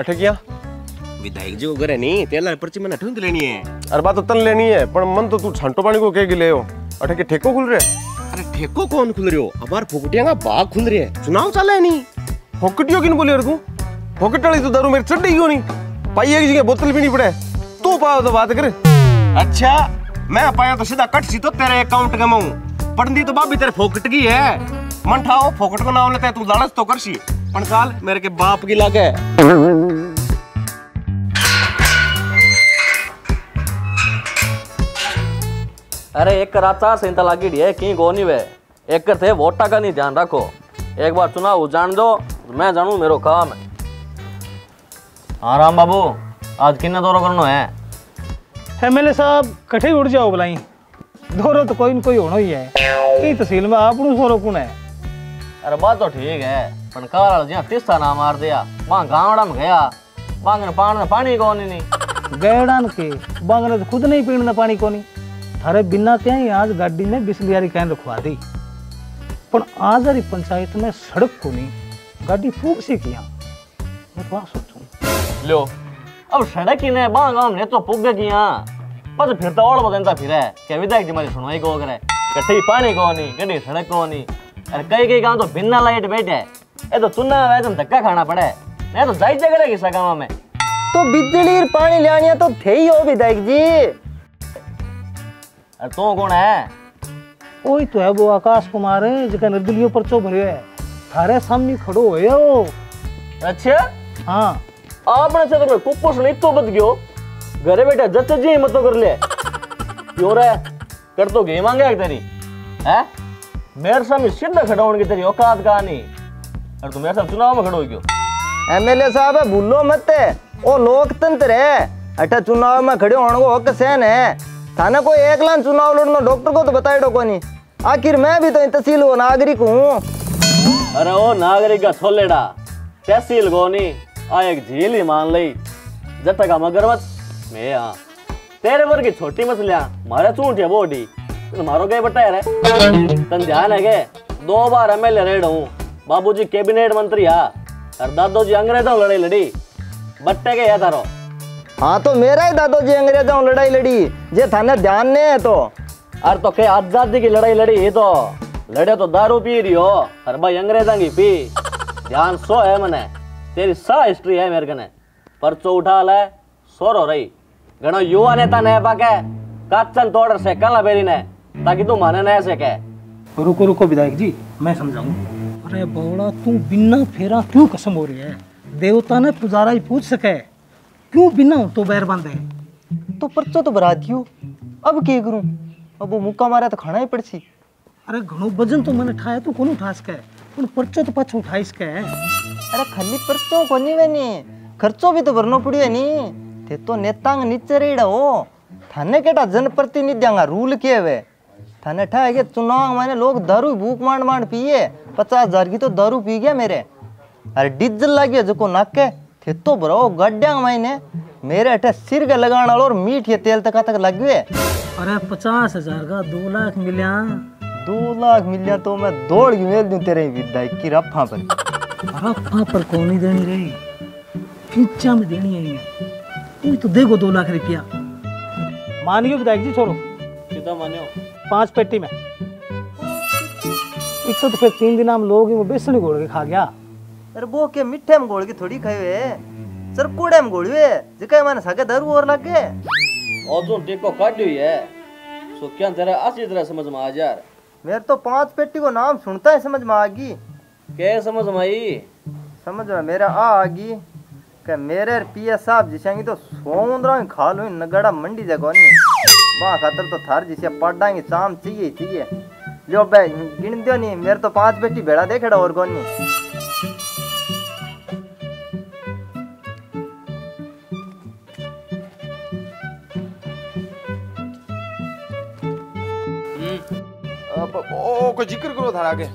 अटकिया विधायक जी को घरे नहीं तेला पर्ची मैंने ठुंद लेनी है। अरे बात तो तन लेनी है पर मन तो तू छंटो पानी को कह ले हो अटे के ठेको खुल रहे। अरे ठेको कौन खुल रहे हो अबार फोकटिया का बाग खुल रहे है चुनाव चला है नहीं। फोकटियो किन बोले यार तू फोकट वाली तो दारू मेरे चढ़ क्यों नहीं पाई एक जगह बोतल भी नहीं पड़े तू पाओ तो बात कर। अच्छा मैं पाया तो सीधा कट सी तो तेरे अकाउंट गमाऊं पढ़नी तो बाबी तेरे फोकट की है मन ठाओ फोकट को नाम लेता है तू लालच तो कर सी पण साल मेरे के बाप की लागे। अरे एक कराचा सेंता लागी है की गोनी वे एक थे वोटा का नहीं ध्यान रखो एक बार चुनाव जान दो मैं जानू मेरो काम है। हाँ राम बाबू आज किन्ना दौरा करना है। एमएलए साहब कठे उड़ जाओ बुलाई दौरा तो कोई न कोई होना ही है कई तहसील में आप सोरो कौन है। अरे बात तो ठीक है पर कार जिया तिस्सा ना मार दिया वहां गावड़ा में गया बांगन पानी कौन नहीं गैडान के बांगने तो खुद नहीं पीने पानी कोनी थारे बिना क्या आज गाड़ी में बिस्लियारी कैन रखवा दी पर आज हरी पंचायत में सड़क को नहीं गाड़ी फूक सी किया मैं तो सोचूं लो अब सड़क ही ने बांग ने तो पुग किया बस फिर तो और बदलता फिर है क्या विधायक जी हमारी सुनवाई को करे कट्टी पानी को नहीं गड्डी सड़क को नहीं अरे कई गांव तो बिना लाइट बैठे ये तो चुना वैसे धक्का खाना पड़े नहीं तो जाई जगह किसा गांव में तो बिजली और पानी लानिया तो थे ही हो विधायक जी। अरे तू कौन है। वही तो है वो आकाश कुमार है जिका निर्दलीय पर्चो भरे है थारे सामने खड़ो है वो। अच्छा हाँ आपने से तो कुपोषण इतो बद गयो घरे बैठे जच जी मत कर ले क्यों रे कर तो गे मांगे तेरी है मेरे सामने सीधा खड़ा होने की तेरी औकात का नहीं और तुम मेरे साथ चुनाव में खड़ो हो क्यों। एमएलए साहब है भूलो मत ओ लोकतंत्र है अठा चुनाव में खड़े होने को हक सहन है थाने कोई एक लाख चुनाव लड़ना डॉक्टर को तो बताए डो कोनी आखिर मैं भी तो तहसील वो नागरिक हूँ। अरे ओ नागरिक का छोलेड़ा तहसील को नहीं आ एक झील ही मान ली जट का मगरमच्छ मैं यहाँ तेरे वर्ग की छोटी मछलियां मारे चूंट है बॉडी मारो गए बटा रे तन ध्यान है के 2 बार एमएलए रेड हूँ बाबूजी कैबिनेट मंत्री आ और दादो जी अंग्रेजों लड़ाई लड़ी बट्टे के या तारो। हाँ तो मेरा ही दादो जी अंग्रेजों लड़ाई लड़ी जे थाने ध्यान नहीं है तो अरे तो के आजादी की लड़ाई लड़ी है तो लड़े तो दारू पी रही हो और भाई अंग्रेजों की पी ध्यान सो है मने तेरी सा हिस्ट्री है मेरे कने परचो उठा ले सोरो रही घणो युवा नेता ने पाके काचन तोड़ से कला बेरी ने ताकि तू माने न सके। रुको रुको विधायक जी मैं समझाऊं। अरे बौड़ा तू बिना फेरा क्यों कसम हो रही है देवता ने पुजारा ही पूछ सके क्यों बिना तो बैर बांधे तो पर्चो तो भरा दियो अब क्या करूं अब वो मुक्का मारा तो खाना ही पड़सी। अरे घणो वजन तो मैंने उठाया तू कौन उठा सके पर पर्चो तो पाछो उठाई सके। अरे खाली पर्चो को नहीं वेनी खर्चो भी तो भरनो पड़ियो नहीं थे तो नेतांग नीचे रेड़ा हो थाने केटा जनप्रतिनिधियां रूल किए वे थाने ठा है कि चुनाव मैंने लोग दारू भूख मांड मांड पिए 50,000 की तो दारू पी गया मेरे अरे डीजल लागे जो को नाके थे तो भरो गड्ढा मैंने मेरे अठे सिर के लगाने और मीठ ये तेल तक लग गए। अरे 50,000 का 2 लाख मिलिया 2 लाख मिलिया तो मैं दौड़ के मेल दूं तेरे विधायक की रफा पर कौन नहीं देनी रही खींचा में देनी है तू तो देखो 2 लाख रुपया मानियो विधायक जी छोड़ो कितना मानियो 5 पेटी में एक तो फिर 3 दिन हम लोग वो बेसन घोल के खा गया। अरे वो के मिठे में घोल के थोड़ी खाए सर कूड़े में घोड़िए जिका मैंने सके दारू और लग गए और जो टेको काटी हुई है सो क्या तेरा अच्छी तरह समझ में आ जा मेरे तो 5 पेटी को नाम सुनता है समझ में आ गई क्या समझ में आई समझ में मेरा आ गई कि मेरे पीएस साहब जिसेंगी तो सोंदरा खा लो नगड़ा मंडी जगह नहीं वहाँ खातर तो थार जिसे पढ़ाएंगे शाम चाहिए लो भाई गिन दो नहीं मेरे तो 5 पेटी भेड़ा देखेड़ा और कौन नहीं। ओ कोई जिक्र करो थारा आगे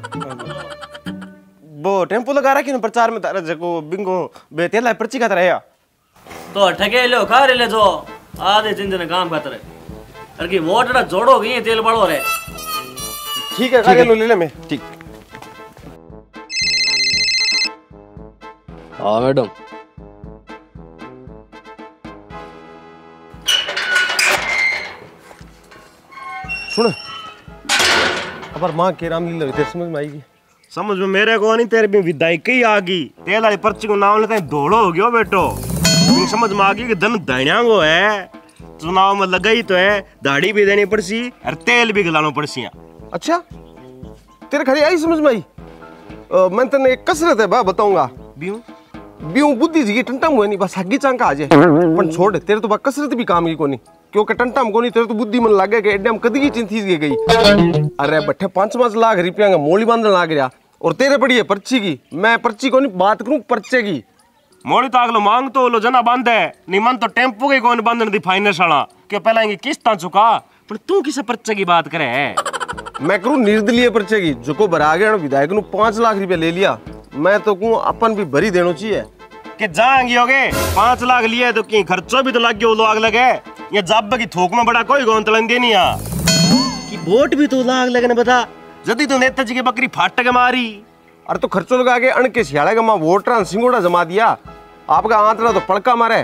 वो टेम्पो लगा रखी ना प्रचार में तारा जको बिंगो बेतेला पर्ची का तरह तो ठगे लो खा रे ले जो आधे जिंदने काम खातर अरे की वोटड़ा जोड़ो गई तेल पड़ो रे ठीक है कागे लो ले ले मैं ठीक। हाँ मैडम सुन अब माँ के राम लीला तेरे समझ में आएगी। समझ में मेरे को नहीं, तेरे भी विदाई ही आ गई। तेल वाली पर्ची को नाम लेते हैं दौड़ो हो गयो बेटो। समझ में आ गई कि धन धैन्यांगो है, चुनाव में लगाई तो है, दाढ़ी भी देनी पड़सी और तेल भी गलाना पड़सी। अच्छा तेरे खड़ी आई समझ में आई। मैं तेने एक कसरत है बा बताऊंगा। बीऊ बुद्धि जी टंटा मुए नहीं बस हगी चांका आ जाए पण छोड़ तेरे तो बा कसरत भी काम की कोनी क्योंकि टंटा में कोनी तेरे तो बुद्धि मन लागे के एडम कदी की चिंथी गई। अरे बट्ठे 5-5 लाख रुपया का मोली बांधने लाग रहा और तेरे पड़ी है पर्ची की। मैं पर्ची को नहीं बात करूं पर्चे की। मोड़ी तो अगलो मांग तो लो जना बांधे नहीं मन तो टेम्पो के कौन बांधने दी फाइनेंस वाला क्यों पहला किस्ता चुका पर तू किस पर्चे की बात करे है। मैं करूं निर्दलीय पर्चे की जो को भरा गया विधायक नु 5 लाख रुपया ले लिया। मैं तो कहूं अपन भी भरी देना चाहिए कि जाएंगे होगे 5 लाख लिए तो की खर्चो भी तो लग गया आग लगे ये जब की थोक में बड़ा कोई गौन तलन देनी कि वोट भी तो लाग लगने बता जदी तो नेताजी की बकरी फाट के मारी। अरे तो खर्चो लगा के अण के सियाड़े का मां वोटर सिंगोड़ा जमा दिया आपका आंतरा तो पड़का मारे।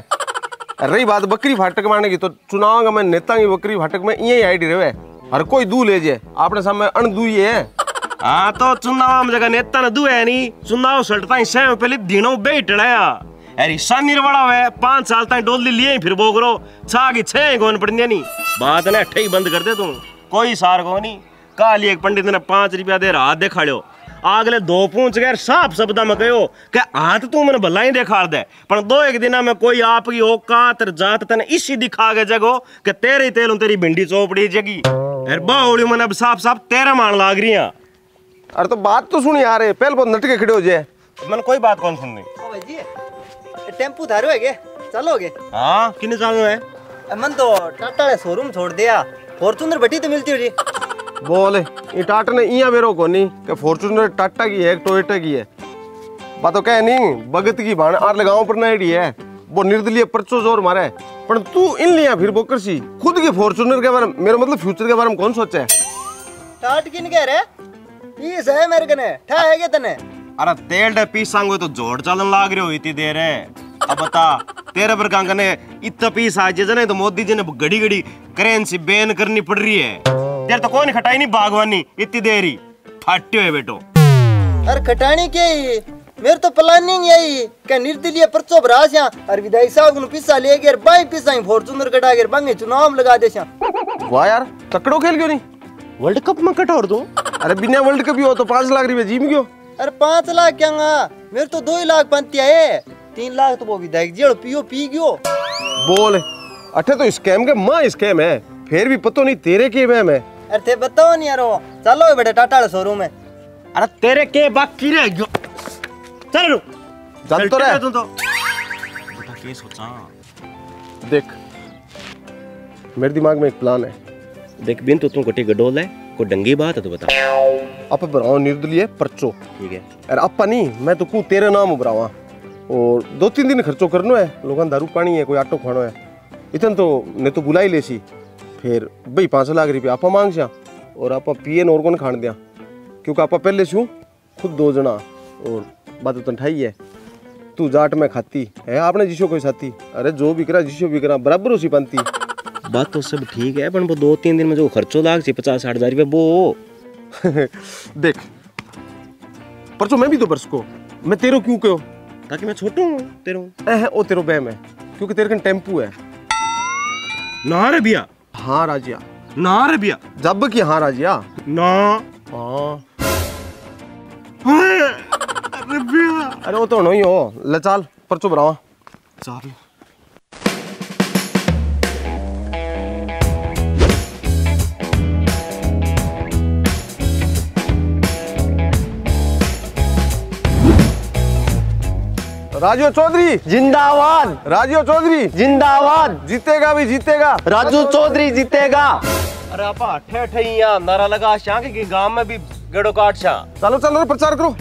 रही बात बकरी फाटक मारने की तो चुनाव का मैं नेता की बकरी फाटक में यही आईडी रहे हर कोई दू ले जाए आपने सामने अण दू ही है। हाँ तो चुनाव में जगह नेता ने दू है नहीं चुनाव सड़ता ही सह पहले दिनों बैठना अरे शानी बड़ा है 5 साल तक डोली लिए फिर बोगरो छा की 6 कौन पड़नी नहीं बात ना ठई बंद कर दे तू कोई सार को नहीं काली एक पंडित ने 5 रुपया दे हाथ देखा लो आगले 2 पूछ गए साफ शब्द में कहो कि हाथ तू मैंने भला ही देखा दे पर 2-1 दिन में कोई आपकी औकात जात तने इसी दिखा के जगो कि तेरे तेल तेरी भिंडी चौपड़ी जगी अरे बावली मैंने अब साफ साफ तेरे मान लाग रही है। अरे तो बात तो सुनी आ रहे पहले बहुत नटके खड़े हो जाए मैंने कोई बात कौन सुननी। ओ भाई जी टेम्पू थारो है के चलोगे? हाँ किन्ने चालू है मन तो टाटा ने शोरूम छोड़ दिया फॉर्च्यूनर बटी तो मिलती हो जी। बोले ये टाटा ने इया बेरो को नहीं कि फॉर्च्यूनर टाटा की है टोयोटा की है बात तो कह नहीं भगत की भाण आर लगाओ पर नाइडी है वो निर्दलीय पर्चो जोर मारे पर तू इन लिया फिर बोकर सी खुद के फॉर्च्यूनर के बारे में मेरा मतलब फ्यूचर के बारे में कौन सोचा है। टाट किन कह रहे पीस है मेरे कने ठा है के तने। अरे तेल डे पीस सांगो तो जोड़ चालन लाग रहे हो इतनी देर है अब बता तेरे पर कांग ने इतना पीस आज जने तो मोदी जी ने घड़ी घड़ी करेंसी बैन करनी पड़ रही है तेरे तो कौन खटाई नहीं बागवानी इतनी देर ही फाटे हुए बेटो। अरे खटानी क्या ही मेरे तो प्लानिंग यही क्या निर्दलीय पर्चो भरास यहाँ और विधायक साहब को पिस्सा ले गए बाई पिस्सा फॉर्च्यूनर कटा के बंगे चुनाव में लगा दे। वाह यार तकड़ो खेल क्यों नहीं वर्ल्ड कप में कटोर दूं। अरे बिना वर्ल्ड कप भी हो तो 5 लाख रुपए जीम क्यों। अरे 5 लाख क्या मेरे तो 2 लाख पंती है 3 लाख तो वो विधायक जी पियो पी गयो। बोल अठे तो स्कैम के मां स्कैम है फिर भी पतो नहीं तेरे के में है। अरे थे बताओ नहीं यार चलो बेटा टाटा शोरूम में। अरे तेरे के बाकी रह गयो चल चल तो रहे तू तो बेटा के सोचा देख मेरे दिमाग में एक प्लान है। देख बिन तो तू कोटी गडोल है को डंगी बात है तो बता आप बनाओ निर्दलीय पर्चो ठीक है। अरे अपा नहीं मैं तो कहूँ तेरे नाम उभरावा और 2-3 दिन खर्चो करनो है लोगों दारू पानी है कोई आटो खानो है इतन तो ने तो बुलाई ले सी फिर भाई 5 लाख रुपया आपा मांग सा और आपा पिए और कौन खान दिया क्योंकि आपा पहले छू खुद 2 जना और बात तो ठाई है तू जाट में खाती है आपने जिसो कोई साथी अरे जो भी करा जिसो भी करा बराबर उसी पाती बात तो सब ठीक है पर वो 2-3 दिन में जो खर्चो लाग सी 50-60 हजार रुपये वो देख परसों मैं भी तो बरस को मैं तेरो क्यों कहो ताकि मैं छोटू हूँ तेरो ओ तेरो बहम है क्योंकि तेरे कन टेम्पू है। ना रे भैया हाँ राजिया ना रे भैया जब की हाँ राजिया ना हाँ अरे भैया अरे वो तो नहीं हो ले चाल परचो भरावा चल राजू चौधरी जिंदाबाद राजू चौधरी जिंदाबाद जीतेगा भी जीतेगा राजू चौधरी जीतेगा। अरे आपा अठे यहाँ नारा लगा शाह के गांव में भी गेड़ो काट शाह चलो चलो प्रचार करो।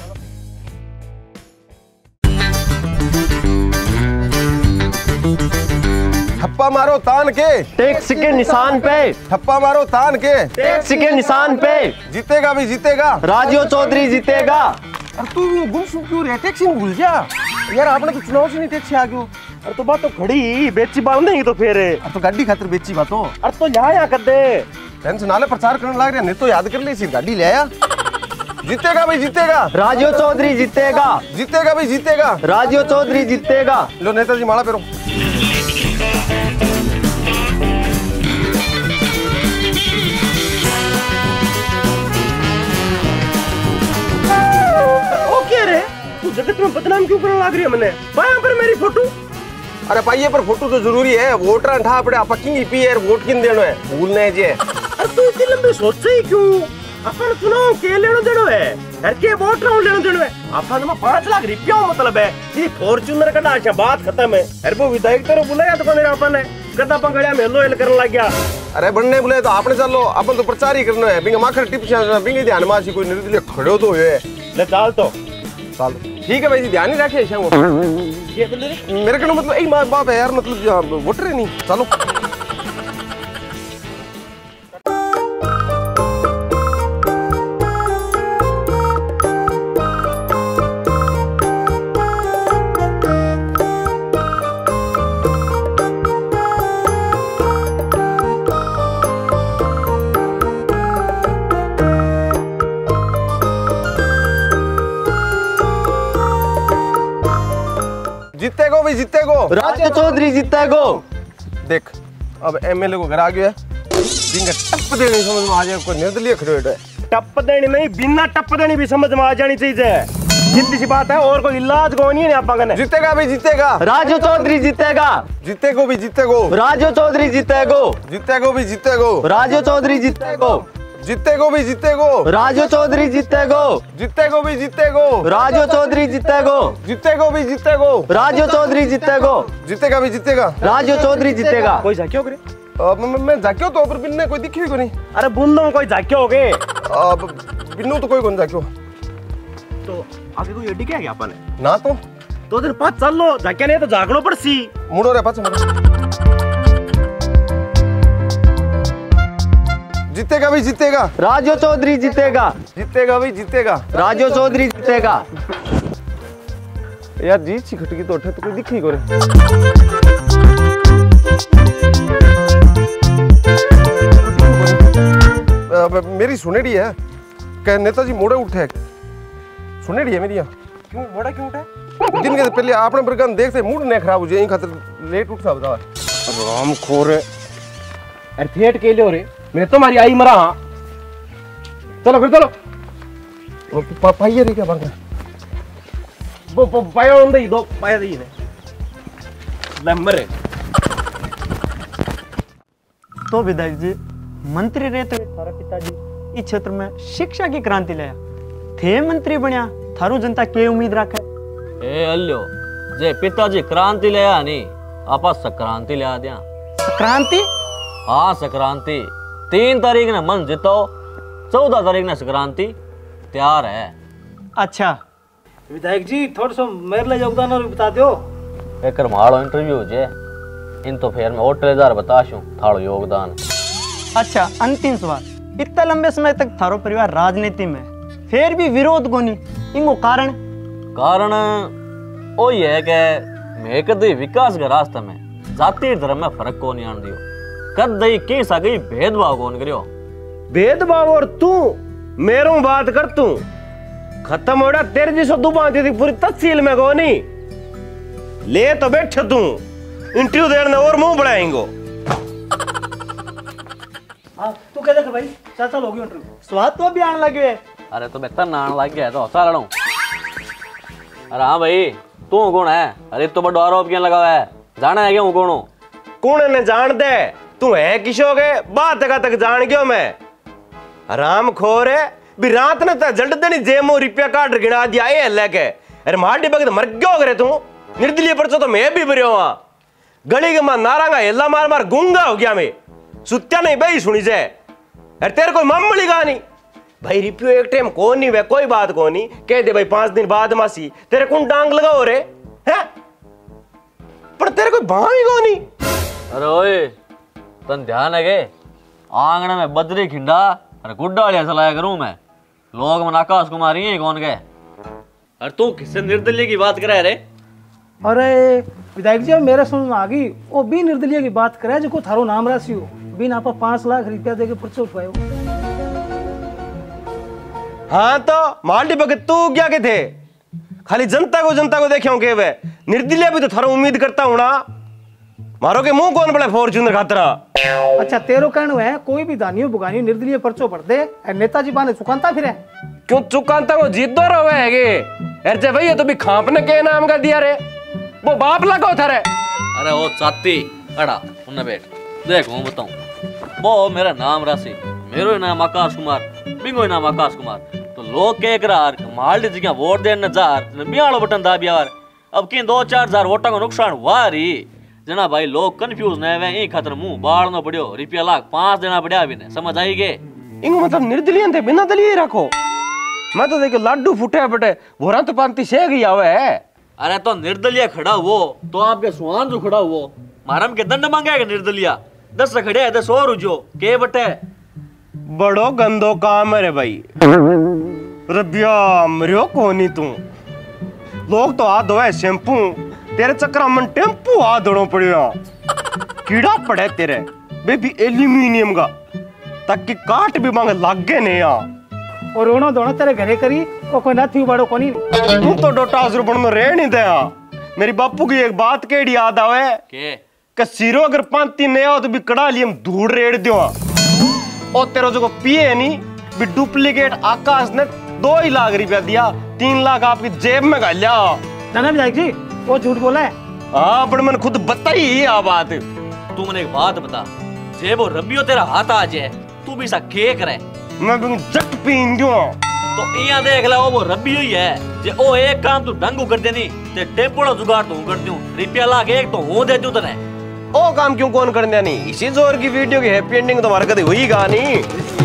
ठप्पा मारो तान के टैक्स के निशान पे ठप्पा मारो तान के टैक्स के निशान पे जीतेगा भी जीतेगा राजू चौधरी जीतेगा। अरे तू गुमसुम क्यों रहे टैक्सी में भूल जा यार आपने तो चुनाव से नहीं टैक्सी आ गयो। अरे तो बात तो खड़ी बेची बांध नहीं तो फिर तो गाड़ी खातर बेची बात हो अरे तो यहाँ कर दे टेंशन नाले प्रचार करने लग रहा नहीं तो याद कर ले सिर गाड़ी ले आया। जीतेगा भाई जीतेगा, राजीव चौधरी जीतेगा, जीतेगा भाई जीतेगा, राजीव चौधरी जीतेगा। लो नेताजी माला पेरो। ओके रे तू जगत में बदनाम क्यों करने लग रही है? मैंने पाया पर मेरी फोटो। अरे पाइए पर फोटो तो जरूरी है, वोटर अंठा पड़े पक्की पी है, वोट किन देनो है भूलने जे। अरे तू इतनी लंबी सोच ही क्यों? अपन चुनाव के लेनो देनो है, घर के वोट राउंड लेनो देनो है। अपन में 5 लाख रुपया मतलब है, ये फॉर्च्यूनर का डाचा बात खत्म है। अरे वो विधायक तेरे बुलाया तो मेरा अपन है कदा पंगड़िया में लोयल करने लग गया। अरे बनने बुलाए तो आपने चलो, अपन तो प्रचार ही करना है। बिंग माखर टिप बिंग ध्यान मासी कोई निर्दलीय खड़ो तो हुए ले चाल तो चल ठीक है भाई जी, ध्यान ही रखे शाम ये बोल रे मेरे कहने मतलब यही माँ बाप है यार, मतलब वोटर ही नहीं। चलो जीतेगो भाई जीतेगो, राजीव चौधरी जीतेगो। देख अब एमएलए को घर आ गया है, बिंग टप देनी समझ में आ जाए, कोई निर्दलीय खड़े है। टप देनी नहीं, बिना टप देनी भी समझ में आ जानी चाहिए, जितनी सी बात है। और कोई इलाज कोई नहीं है आपा कने। जीतेगा भाई जीतेगा, राजीव चौधरी जीतेगा, जीतेगो भी जीतेगो, राजीव चौधरी जीतेगो, जीतेगो भी जीतेगो, राजीव चौधरी जीतेगो, जीतेगो भी जीतेगो, राजीव चौधरी जीतेगो, जीतेगो भी जीतेगो, राजीव चौधरी जीतेगो, जीतेगो भी जीतेगो, राजीव चौधरी जीतेगो, जीतेगा भी जीतेगा, राजीव चौधरी जीतेगा। कोई जाक्यो करे? मैं जाक्यो तो पर बिन्ने कोई दिखी को नहीं। अरे बुंदों कोई जाक्यो हो गए बिन्नू तो कोई कौन जाक्यो तो आगे कोई एडी क्या है अपन ना तो दिन 5 चल लो जाक्या नहीं तो जागनो पड़सी। मुड़ो रे पाछे मुड़ो। जीतेगा भी जीतेगा, राजीव चौधरी जीतेगा, जीतेगा भी जीतेगा, राजीव चौधरी जीतेगा। यार जीत सी खटकी तो उठे तो कोई दिखी को रे। मेरी सुनेड़ी है कह नेताजी मोड़े उठे, सुनेड़ी है मेरी। क्यों मोड़ा क्यों उठे? दिन के पहले आपने बरगन देखते मूड ने खराब हो जाए, खातिर लेट उठ सा बताओ। राम खोर अरे थेट के लियो रे, मैं तुम्हारी आई मरा। चलो फिर चलो पाइए रे क्या बात है? वो पाया उन दे दो पाया दे ने नंबर है। तो विधायक जी मंत्री रहे तो थारा पिताजी इस क्षेत्र में शिक्षा की क्रांति लाया थे, मंत्री बनया थारू जनता के उम्मीद रखे? ए अल्लो जे पिताजी क्रांति ले आ नहीं आपा संक्रांति ले आ दिया। क्रांति? हाँ संक्रांति 3 तारीख ने मन जितो, 14 तारीख ने संक्रांति तैयार है। अच्छा विधायक जी थोड़ा सा मेरे लिए योगदान और बता दो। एक माड़ो इंटरव्यू जे इन तो फिर मैं होटलेदार बताशूं थारो योगदान। अच्छा अंतिम सवाल, इतना लंबे समय तक थारो परिवार राजनीति में फिर भी विरोध कोनी, इनको कारण? कारण ओ ये है कि मैं कभी विकास के रास्ते में जाति धर्म में फर्क को नहीं आन दियो, कदई की सगई भेदभाव कौन करियो। भेदभाव और तू मेरो बात कर, तू खत्म हो रहा तेरे जैसा दुबा थी पूरी तहसील में को नहीं ले तो बैठ तू इंटरव्यू देने और मुंह बढ़ाएंगो। तू कह देख भाई चाचा लोगी इंटरव्यू स्वाद तो भी आने लगे। अरे तो बेहतर नान लग गया तो सारा लूं। अरे हाँ भाई तू कौन है? अरे तो बड़ा आरोप क्यों लगा है? जाना है क्या हूँ कौन? कौन ने जान दे तू है किशोगे बात तक जान गयो मैं राम खोर है भी रात ने जल्द देनी जेमो रुपया काट गिना दिया ये लेके। अरे माटी बगत मर गयो करे तू निर्दलीय परचो तो मैं भी भरियो वहां गली के मां नारांगा हेला मार मार गूंगा हो गया मैं सुत्या नहीं भाई सुनी जाए। अरे तेरे कोई मामूली कहानी भाई रिप्यो एक टाइम कौन नहीं वे कोई बात कौन नहीं कह दे भाई 5 दिन बाद मासी तेरे कौन डांग लगाओ रे है पर तेरे कोई भावी कौन नहीं। अरे ओए तन ध्यान है के आंगन में बदरी खिंडा अरे गुड्डालिया चलाया करूं मैं, लोग मन आकाश कुमारी है कौन गए। अरे तू किससे निर्दलीय की बात करे रे? अरे विधायक जी मेरे समझ में आ गई वो भी निर्दलीय की बात करे जो थारो नाम राशि हो बिन आप 5 लाख रुपया देके पर्चो उठवायो। हाँ तो माल्टी भगत तू क्या के थे? खाली जनता को देखे के वे निर्दलीय भी तो थारा उम्मीद करता हूँ ना। मारो के मुंह कौन बड़ा फॉर्च्यूनर खातरा। अच्छा तेरो कहना है कोई भी दानियो बुगानियो निर्दलीय पर्चो भर दे और नेताजी बाने चुकांता फिरे। क्यों चुकांता को जीत दो रहे हैगे? अरे भाई ये तो भी खापने के नाम का दिया रे, वो बाप लगाओ थारे। अरे ओ चाती अड़ा उन्हें बैठ देख मैं बताऊं, वो मेरा नाम राशि, मेरो नाम आकाश कुमार, बिंगो नाम आकाश कुमार। तो लोग कह कर माल्टी जी वोट देने जार बियालो बटन दाबियार। अब कि 2-4 हजार वोटा को नुकसान हुआ री जना भाई लोग कंफ्यूज न वे ई खातर मुंह बाड़नो पड़ियो, रुपया लाख 5 देना पड़ा अभी ने, समझ आई गे? इंगो मतलब निर्दलीय थे बिना दलीय रखो। मैं तो देखो लाडू फुटे बटे भोरा तो पांति से गई आवे है। अरे तो निर्दलीय खड़ा हुओ तो आपके सुहान जो खड़ा हुओ मारम के दंड मांगेगा निर्दलीय 10 खड़े है 10 और रुजो के बटे बड़ो गंदो काम है रे भाई। रबिया मरियो कोनी तू, लोग तो हाथ धोए शैम्पू, तेरे चक्कर मन टेम्पू हाथ धोना पड़ेगा। कीड़ा पड़े तेरे बेबी एल्यूमिनियम का ताकि काट भी मांग लागे नहीं यार। और रोनो दोनों तेरे घरे करी वो कोई ना थी बड़ो कोनी। तू तो डोटा असुर में रह नहीं दया। मेरी बापू की एक बात केड़ी याद आवे के सिरो अगर पांती नहीं हो तो भी कड़ा लिए हम धूड़ रेड़ दियो। और तेरा जो पिए नहीं भी डुप्लीकेट आकाश ने 2 लाख रुपया दिया, 3 लाख आपकी जेब में गालिया। ना विधायक जी वो झूठ बोला है। हाँ पर मैंने खुद बताई ये बात। तू मैंने एक बात बता, जे वो रबियो तेरा हाथ आ जाए तू भी सा के करे मैं भी जट पीन दूं। तो इया देख ला वो रबियो ही है जे ओ एक काम तू ढंगू कर देनी ते टेम्पोड़ा जुगाड़ तू कर दूं, रुपया लाख एक तो हूं दे दूं तने। ओ काम क्यों कौन करने नहीं? इसी जोर की वीडियो की हैप्पी एंडिंग तो हमारे कभी हुई गा नहीं।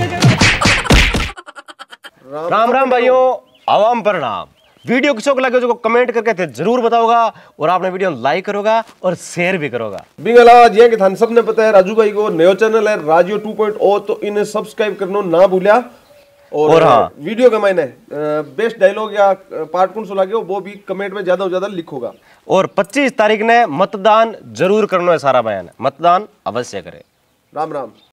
राम राम भाइयों, आवाम प्रणाम। वीडियो किसको को लगे जो कमेंट करके थे जरूर बताओगा और आपने वीडियो लाइक करोगा और शेयर भी करोगा। बिंगला जी के थान सबने पता है राजू भाई को नयो चैनल है राजियो 2.0 तो इन्हें सब्सक्राइब करना ना भूलिया। और हाँ वीडियो के मैंने बेस्ट डायलॉग या पार्ट कौन सा लगे वो भी कमेंट में ज्यादा लिखोगा। और 25 तारीख ने मतदान जरूर करना है, सारा बयान है, मतदान अवश्य करें। राम राम।